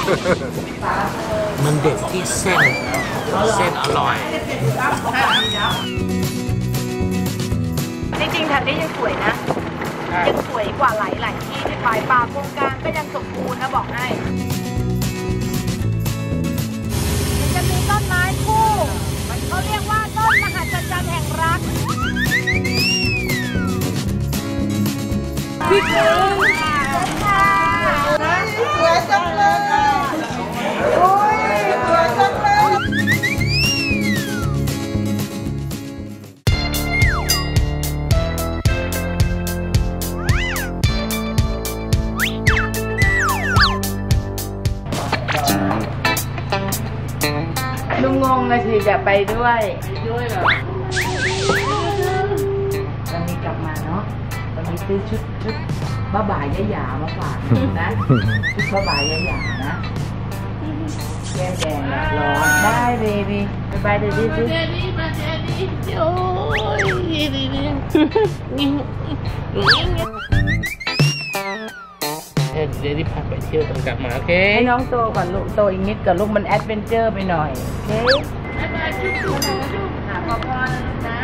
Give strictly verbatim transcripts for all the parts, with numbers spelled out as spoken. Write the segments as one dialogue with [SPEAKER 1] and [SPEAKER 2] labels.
[SPEAKER 1] มันเด็ดที่เส้นเส้นอร่อย
[SPEAKER 2] จริงๆแถวนี้ยังสวยนะยังสวยกว่าหลายๆที่ที่ปลายป่าโครงการก็ยังสมบูรณ์นะบอกให้จะมีต้นไม้คู่เขาเรียกว่าต้นมหัศจรรย์แห่งรักพี่เก๋สวยจังเลยโอ้ยสวยจังเลยลุงงงเลยสิจะไปด้วยด้วยเหรอตอนนี้กลับมาเนาะตอนนี้ซื้อชุดชุดบ้าบ่ายยะหยามาฝากนะชุดบ้าบ่ายยะหยานะแก้แดงร้อนได้เบบี้ไปไปเดี๋ยวดิเดี๋ยวดิมาเดี๋ยวดิโอ้ยดีดีดี
[SPEAKER 1] เดี๋ยวที่พาไปเที่ยวตอนกลับมาโอเค
[SPEAKER 2] ให้น้องโตก่อนลูกโตอีกนิดก่อนลูกมันแอดเวนเจอร์ไปหน่อยโอเคบ๊ายบายจุ๊บจุ๊บจุ๊บหาพ่อพ่อนะลูกนะ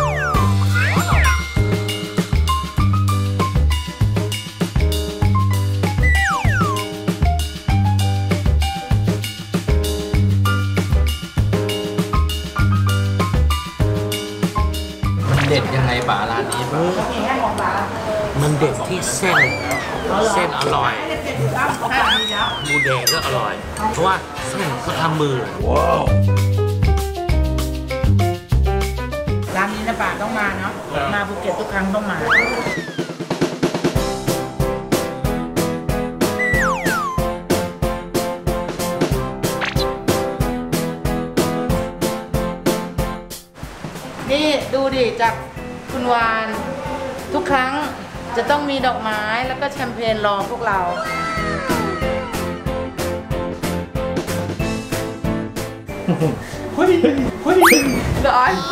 [SPEAKER 1] มันเด็ดยังไงป่าร้านนี้ป่ะมันเด็ดที่เส้นเส้นอร่อยหมูแดงก็อร่อยเพราะว่าเส้นเขาทำมือว้าว
[SPEAKER 2] ร้านนี้นะป่าต้องมาเนาะมาภูเก็ตทุกครั้งต้องมานี่ดูดิจากคุณวานทุกครั้งจะต้องมีดอกไม้แล้วก็แชมเปญรอพวกเราเฮ้ยเฮ้ยร้อน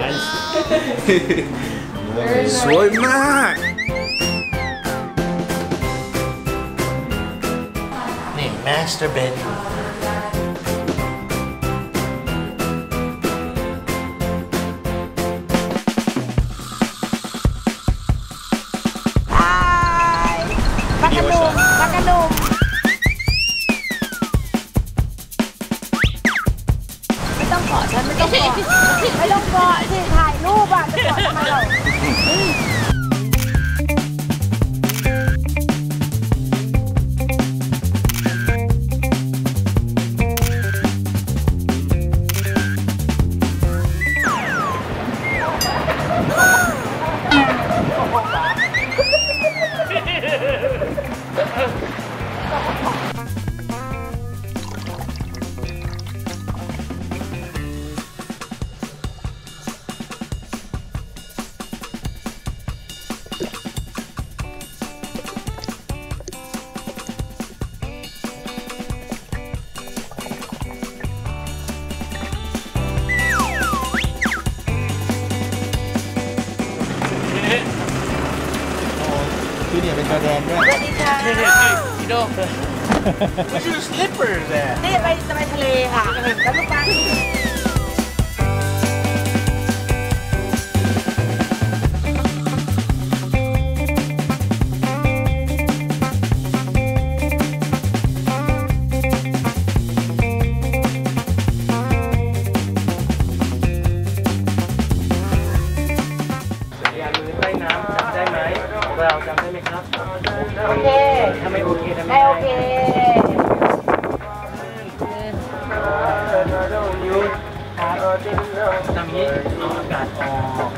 [SPEAKER 1] สวยมากนี่ master bedroom
[SPEAKER 2] ปากกระดุมปากกระดุมไม่ต้องกอดฉันไม่ต้องกอดไม่ต้องกอดสิถ่ายรูปอ่ะจะกอดทำไมเรา
[SPEAKER 1] คือเนี่ยเป็นจอแดนด้วย
[SPEAKER 2] สวัสดีค่ะ
[SPEAKER 1] นี่พี่โดไม่ใช่ slippers เลย
[SPEAKER 2] นี่ไปจะไปทะเลค่ะแล้วลูกปลา
[SPEAKER 1] เราจำได้ไหมครับ
[SPEAKER 2] โอเค
[SPEAKER 1] ถ้าไม่โอเคทำไม
[SPEAKER 2] ไม่โอเค
[SPEAKER 1] ทำนี้เอาอากาศออก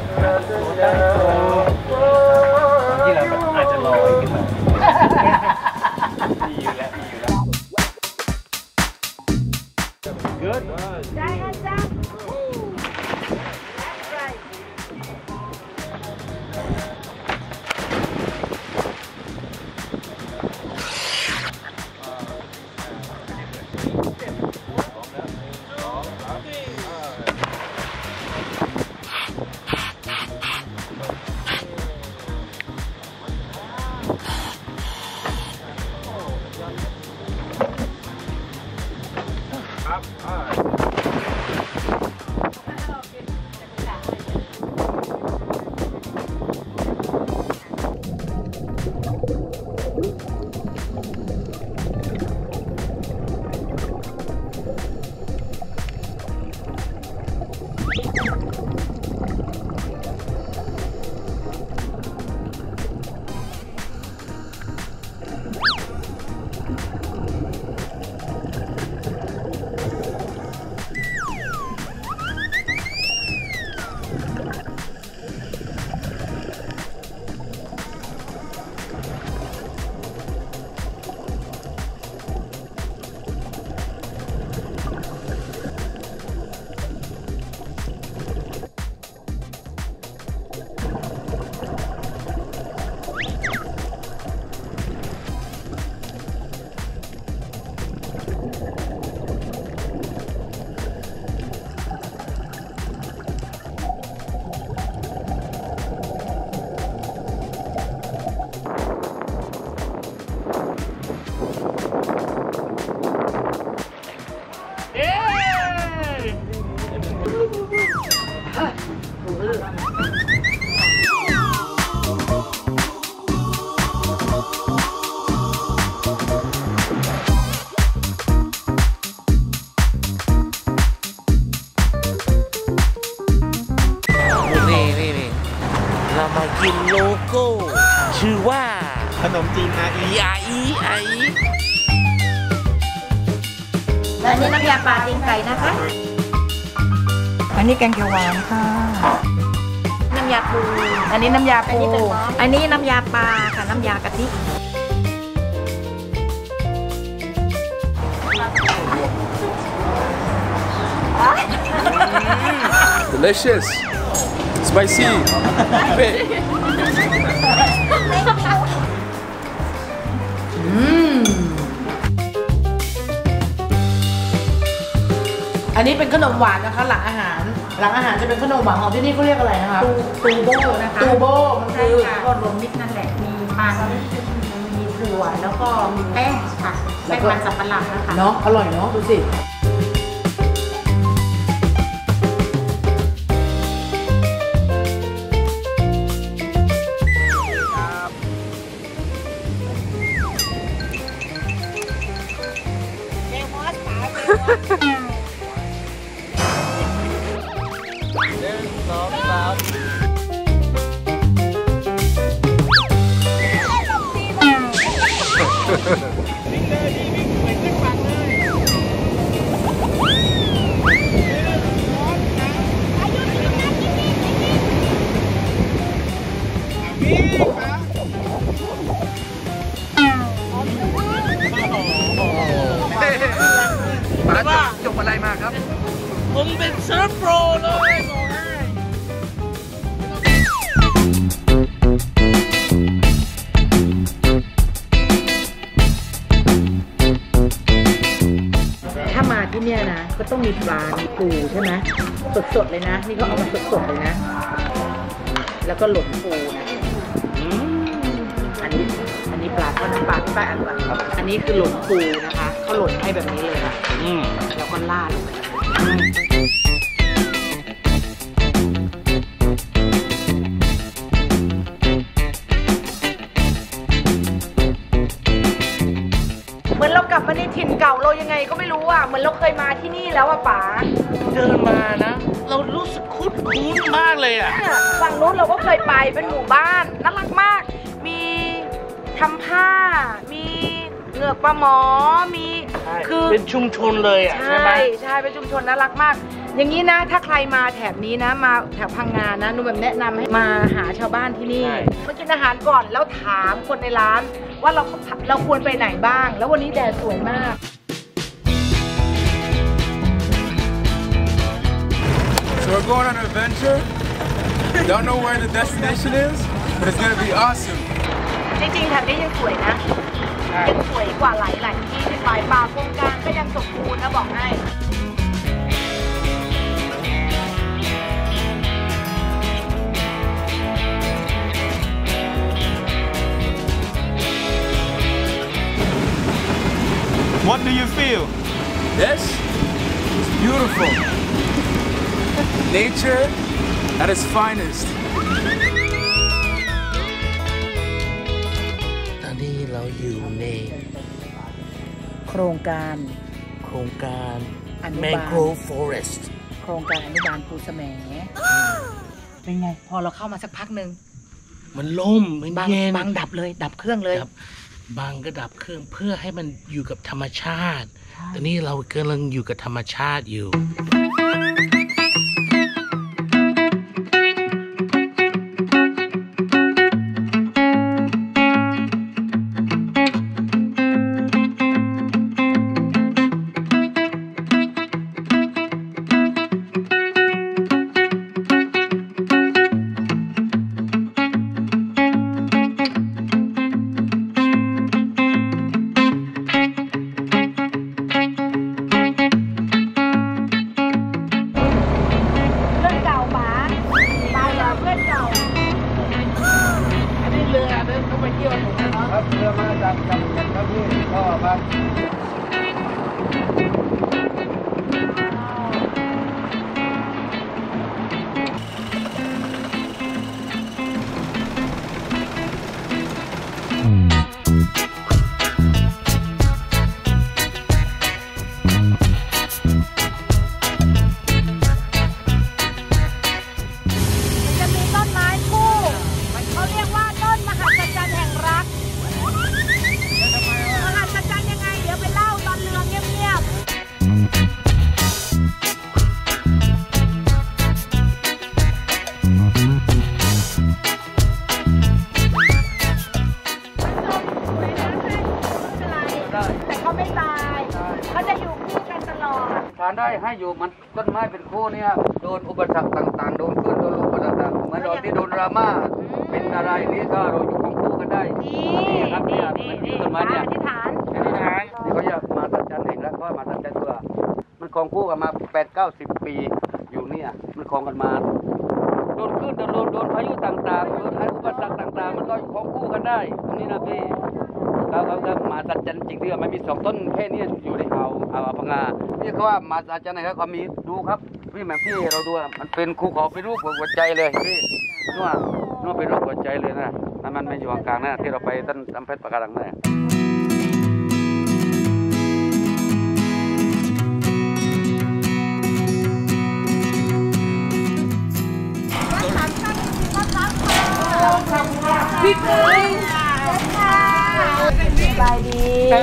[SPEAKER 1] ที่เราอาจจะลอยขึ้นมาดีอยู่แล้วดีอยู่แล้ว Good
[SPEAKER 2] ได้ค่ะจ้า
[SPEAKER 1] เรามากินโลโก้ชื่อว่าขนมจีนอาอีอาอีอาอี
[SPEAKER 2] อันนี้น้ำยาปลาตีนไก่นะคะอันนี้แกงเขียวหวานค่ะน้ำยาปูอันนี้น้ำยาปูอันนี้น้ำยาปลาค่ะน้ำยากะทิ
[SPEAKER 3] Delicious, spicy, bit.
[SPEAKER 2] อันนี้เป็นขนมหวานนะคะหลังอาหารหลังอาหารจะเป็นขนมหวานของที่นี่เขาเรียกอะไรนะคะตูโบนะคะตูโบมันคือก็รวมมิตรนั่นแหละมีมันมีถั่วแล้วก็มีแป้งค่ะแป้งมันสับปะรดนะคะเนาะอร่อยเนาะดูสิ
[SPEAKER 3] ป้าจบอะไรมาครับผมเป็นเซิร์ฟโปรเลยบอกให้
[SPEAKER 2] ถ้ามาที่เนี่ยนะก็ต้องมีปลา มีปูใช่ไหมสดๆเลยนะนี่เขาเอามาสดๆเลยนะแล้วก็หลงปูนะอันนี้อันนี้ปลาทอดน้ำปลาที่ป้าอ่านว่าอันนี้คือหลงปูนะคะเขาหล่นให้แบบนี้เลยค่ะแล้วก็ล่าลงไปเหมือนเรากลับมาในถิ่นเก่าเรายังไงก็ไม่รู้อ่ะเหมือนเราเคยมาที่นี่แล้วอ่ะป๋า
[SPEAKER 1] เดินมานะเรารู้สึกคุ้นคุ้นมากเลยอ่ะ
[SPEAKER 2] ฝั่งนู้นเราก็เคยไปเป็นหมู่บ้านน่ารักมากมีทำผ้ามีเหงือกปลาหมอมี
[SPEAKER 1] คือเป็นชุมชนเลยอ่ะใช่ไหม
[SPEAKER 2] ใช่เป็นชุมชนน่ารักมากอย่างนี้นะถ้าใครมาแถบนี้นะมาแถวพังงานะหนูแบบแนะนำให้มาหาชาวบ้านที่นี่มากินอาหารก่อนแล้วถามคนในร้านว่าเราเราควรไปไหนบ้างแล้ววันนี้แดดสวยมาก
[SPEAKER 3] So we're going on an adventure. Don't know where the destination is, but it's gonna be awesome.
[SPEAKER 2] จริงๆแถบนี้ยังสวยนะยังสวยกว่าหลายๆที่ที่ปลายป่าโครงการก็ยังสมบูรณ์นะบอกให้
[SPEAKER 3] What do you feel? This? beautiful. Nature at its finest.
[SPEAKER 1] ตอนนี้เราอยู่ใน
[SPEAKER 2] โครงการ
[SPEAKER 1] โครงการ
[SPEAKER 2] อนุบาล
[SPEAKER 1] Mangrove Forest
[SPEAKER 2] โครงการอนุบาลภูแสมเป็นไง พอเราเข้ามาสักพักหนึ่ง
[SPEAKER 1] มันล่มมัน
[SPEAKER 2] บาง
[SPEAKER 1] เย็น
[SPEAKER 2] บางดับเลย ดับเครื่องเลย
[SPEAKER 1] ดับบางก็ดับเครื่องเพื่อให้มันอยู่กับธรรมชาติตอนนี้เรากำลังอยู่กับธรรมชาติอยู่
[SPEAKER 4] ทานได้ให้อยู่มันต้นไม้เป็นคู่เนี่ยโดนอุปสรรคต่างๆโดนขึ้นโดนลงอุปสรรคเหมือนเราที่โดนดราม่าเป็นอะไรนี่ก็เราอยู่ของคู่กันได้นี่ครับเนี่ยต้นไม้เนี่ยอธิษฐานอธิษฐานนี่เขาจะมาสัจจันเองแล้วก็มาสัจจันเพื่อมันคลองคู่กันมาแปดเก้าสิบปีอยู่เนี่ยมันคลองกันมาโดนขึ้นโดนลงโดนพายุต่างๆโดนอุปสรรคต่างๆมันก็คลองคู่กันได้ตรงนี้นะพี่เขาเขาจะมาสัจจันจริงๆมันมีสองต้นแค่นี้อยู่ในอ่าวอ่าวพังงานี่เขาว่ามาสัจจันไหนครับเขามีดูครับพี่แม่พี่เราดูมันเป็นภูเขาเป็นรูปหัวใจเลยพี่นู่นนู่นเป็นรูปหัวใจเลยนะนั่นมันไม่อยู่กลางๆนะที่เราไปต้นตำเพชรปะการังนั่น
[SPEAKER 2] พี่เอ๋ยสบายดี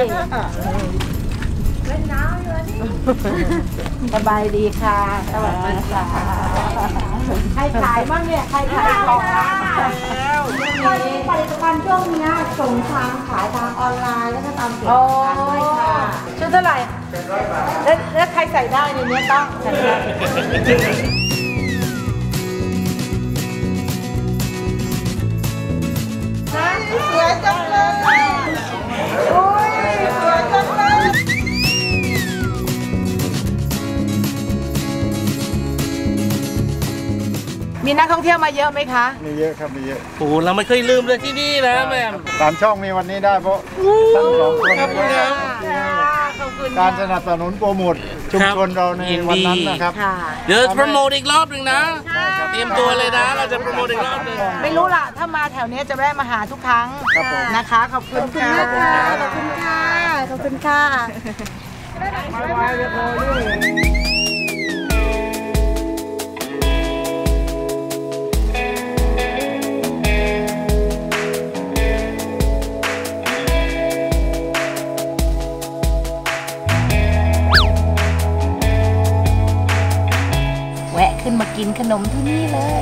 [SPEAKER 2] เล่นน้ำอยู่นี่สบายดีค่ะสวัสดีค่ะใครขายบ้างเนี่ยใครขายของแล้วก็ผลิตภัณฑ์ช่วงนี้ส่งทางขายทางออนไลน์แล้วก็ตามเพจต่างๆด้วยค่ะชุดเท่าไหร่แล้วแล้วใครใส่ได้ในนี้ต้องใส่ได้สวยจังเลยโอ้ยสวยจังเลยมีนักท่องเที่ยวมาเยอะไหมคะ
[SPEAKER 5] มีเยอะครับมีเยอะ
[SPEAKER 1] โอ้เราไม่เคยลืมเลยที่นี่นะแม่
[SPEAKER 5] สามช่องมีวันนี้ได้เพราะท่านรองคนการสนับสนุนโปรโมทชุมชนเราในวันนั้นนะครับ
[SPEAKER 1] เดี๋ยวโปรโมทอีกรอบหนึ่งนะเตรียมตัวเลยนะเราจะโปรโมทอีกรอบหนึ่ง
[SPEAKER 2] ไม่รู้ล่ะถ้ามาแถวนี้จะแวะมาหาทุกครั้งนะคะขอบคุณค่ะขอบคุณค่ะขอบคุณค่ะแวะขึ้นมากินขนมที่นี่เลย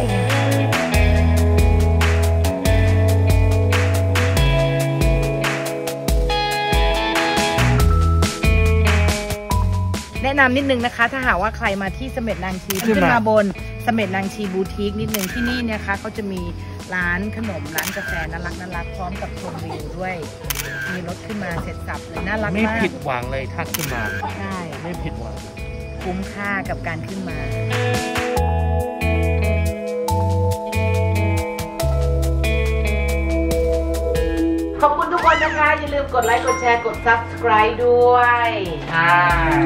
[SPEAKER 2] แนะนำนิดนึงนะคะถ้าหากว่าใครมาที่เสม็ดนางชีขึ้นมาบนเสม็ดนางชีบูติกนิดนึงที่นี่เนี่ยค่ะเขาจะมีร้านขนมร้านกาแฟน่ารักน่ารักพร้อมกับชมวิวด้วยมีรถขึ้นมาเสร็จสับเลยน่ารักมาก
[SPEAKER 1] ไม่ผิดหวังเลยถ้าขึ้นมา
[SPEAKER 2] ใช่
[SPEAKER 1] ไม่ผิดหวัง
[SPEAKER 2] คุ้มค่ากับการขึ้นมาขอบคุณทุกคนนะคะอย่าลืมกดไลค์กดแชร์กด ซับสไครบ์ ด้วยค่ะ